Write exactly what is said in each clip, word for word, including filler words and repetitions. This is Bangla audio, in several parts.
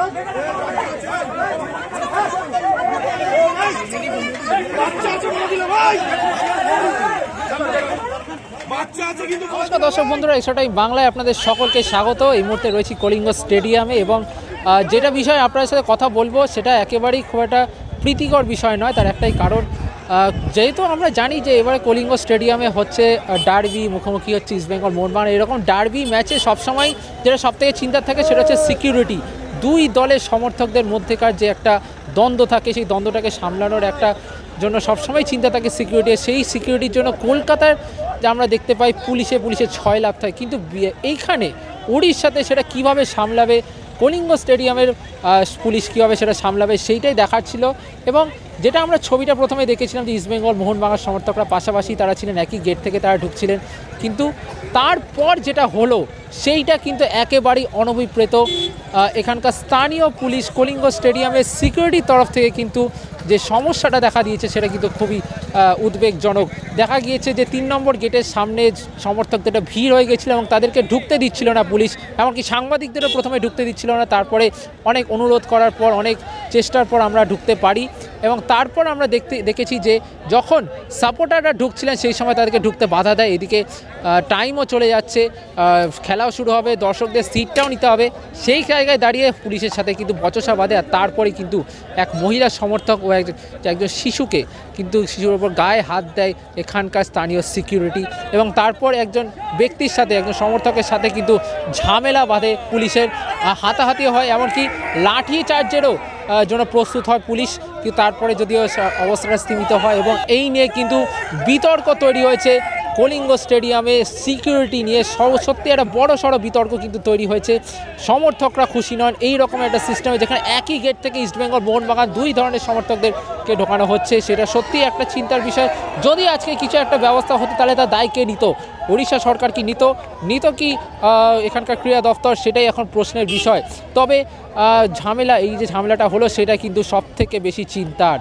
দর্শক বন্ধুরা, এসবটাই বাংলায় আপনাদের সকলকে স্বাগত। এই মুহূর্তে রয়েছি কলিঙ্গ স্টেডিয়ামে এবং যেটা বিষয় আপনাদের সাথে কথা বলবো সেটা একেবারেই খুব একটা প্রীতিকর বিষয় নয়। তার একটাই কারণ, যেহেতু আমরা জানি যে এবারে কলিঙ্গ স্টেডিয়ামে হচ্ছে ডার্বি, মুখোমুখি হচ্ছে ইস্টবেঙ্গল মোহনবাগান। এরকম ডার্বি ম্যাচে সবসময় যেটা সবথেকে চিন্তা থাকে সেটা হচ্ছে সিকিউরিটি। দুই দলের সমর্থকদের মধ্যেকার যে একটা দ্বন্দ্ব থাকে, সেই দ্বন্দ্বটাকে সামলানোর একটা জন্য সবসময় চিন্তা থাকে সিকিউরিটি। সেই সিকিউরিটির জন্য কলকাতার যে আমরা দেখতে পাই পুলিশে পুলিশে ছয় লাখ থাকে, কিন্তু এইখানে উড়িষ্যাতে সেটা কিভাবে সামলাবে, কলিঙ্গ স্টেডিয়ামের পুলিশ কীভাবে সেটা সামলাবে সেইটাই দেখার ছিল। এবং যেটা আমরা ছবিটা প্রথমে দেখেছিলাম যে ইস্টবেঙ্গল মোহনবাগান সমর্থকরা পাশাপাশি তারা ছিলেন, একই গেট থেকে তারা ঢুকছিলেন, কিন্তু তারপর যেটা হলো সেইটা কিন্তু একেবারেই অনভিপ্রেত। এখানকার স্থানীয় পুলিশ কলিঙ্গ স্টেডিয়ামের সিকিউরিটির তরফ থেকে কিন্তু যে সমস্যাটা দেখা দিয়েছে সেটা কিন্তু খুবই উদ্বেগজনক। দেখা গিয়েছে যে তিন নম্বর গেটের সামনে সমর্থকদের ভিড় হয়ে গেছিলো এবং তাদেরকে ঢুকতে দিচ্ছিল না পুলিশ, এমনকি সাংবাদিকদেরও প্রথমে ঢুকতে দিচ্ছিল না। তারপরে অনেক অনুরোধ করার পর, অনেক চেষ্টার পর আমরা ঢুকতে পারি এবং তারপর আমরা দেখতে দেখেছি যে যখন সাপোর্টাররা ঢুকছিলেন সেই সময় তাদেরকে ঢুকতে বাধা দেয়। এদিকে টাইমও চলে যাচ্ছে, খেলাও শুরু হবে, দর্শকদের সিটটাও নিতে হবে, সেই জায়গায় দাঁড়িয়ে পুলিশের সাথে কিন্তু বচসা বাঁধে। আর তারপরে কিন্তু এক মহিলা সমর্থক ও একজন শিশুকে কিন্তু শিশুর ওপর গায়ে হাত দেয় এখানকার স্থানীয় সিকিউরিটি এবং তারপর একজন ব্যক্তির সাথে, একজন সমর্থকের সাথে কিন্তু ঝামেলা বাঁধে, পুলিশের হাতাহাতি হয়, এমনকি লাঠি চার্জেরও জন্য প্রস্তুত হয় পুলিশ। কিন্তু তারপরে যদিও অবস্থাটা স্থিমিত হয় এবং এই নিয়ে কিন্তু বিতর্ক তৈরি হয়েছে কলিঙ্গ স্টেডিয়ামে সিকিউরিটি নিয়ে। সত্যি একটা বড় সড়ো বিতর্ক কিন্তু তৈরি হয়েছে। সমর্থকরা খুশি নন এই রকম একটা সিস্টেমে, যেখানে একই গেট থেকে ইস্টবেঙ্গল মোহনবাগান দুই ধরনের সমর্থকদেরকে ঢোকানো হচ্ছে। সেটা সত্যিই একটা চিন্তার বিষয়। যদি আজকে কিছু একটা ব্যবস্থা হতো তাহলে তার দায় কে নিত? উড়িষ্যা সরকার কি নিত নিত কি এখানকার ক্রীড়া দপ্তর? সেটাই এখন প্রশ্নের বিষয়। তবে ঝামেলা, এই যে ঝামেলাটা হলো সেটা কিন্তু সব থেকে বেশি চিন্তার।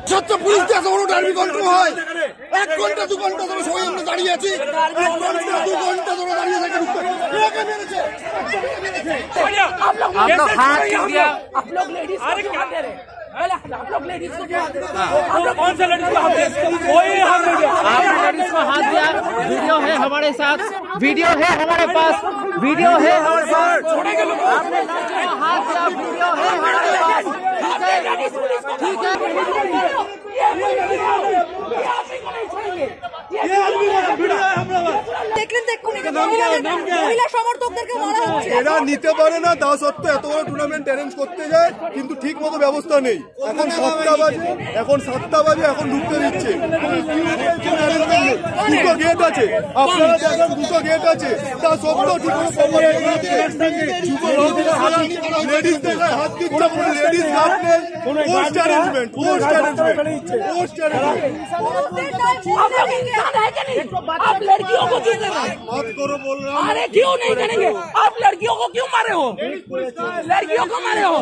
आप लोग लेडीज को कौन सा लेडीज को हाथ दिया? कोई हाथ नहीं दिया। आपने लेडीज को हाथ दिया। वीडियो है हमारे साथ, वीडियो है हमारे पास, वीडियो है हमारे पास। आपने लड़की को हाथ दिया, वीडियो है हमारे पास। ठीक है, ठीक है। দেখলেন দেখুন মহিলা সমর্থকদেরকে মারা হচ্ছে। এরা নিতে পারে না, তা সত্ত্বেও এত বড় টুর্নামেন্ট অ্যারেঞ্জ করতে যায়, কিন্তু ঠিক মতো ব্যবস্থা নেই। এখন সাতটা বাজে এখন সাতটা বাজে এখন ঢুকতে দিচ্ছে। দুটো গেট আছে, আপনারা দেখেন দুটো গেট আছে, তা সত্ত্বেও ঠিক মতো লেডিসদের হাত দিচ্ছে। লেডিস হাত নেই, post arrangement post arrangement post आप लड़कियों को क्यों कर रहे हैं? मत करो बोल रहा हूं। अरे क्यों नहीं करेंगे? आप लड़कियों को क्यों मारे हो? लड़कियों को मारे हो?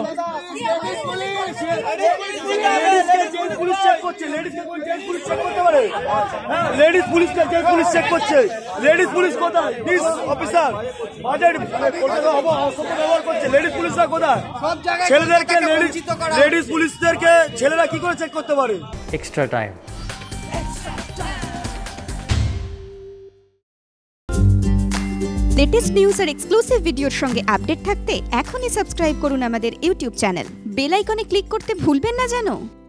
পুলিশ চেক করছে, লেডিস পুলিশ চেক করতে পারে? লেডিস পুলিশ পুলিশ চেক করছে। লেডিস পুলিশ কোথায়? ডিস অফিসার বাজেট কলকাতা হবো অসভ্য ব্যবহার করছে। লেডিস পুলিশরা কোথায়? ছেলেদেরকে লেডিস পুলিশদেরকে ছেলেরা কি করে চেক করতে পারে? Extra time. লেটেস্ট নিউজ আর এক্সক্লুসিভ ভিডিওর সঙ্গে আপডেট থাকতে এখনই সাবস্ক্রাইব করুন আমাদের ইউটিউব চ্যানেল। বেল আইকনে ক্লিক করতে ভুলবেন না যেন।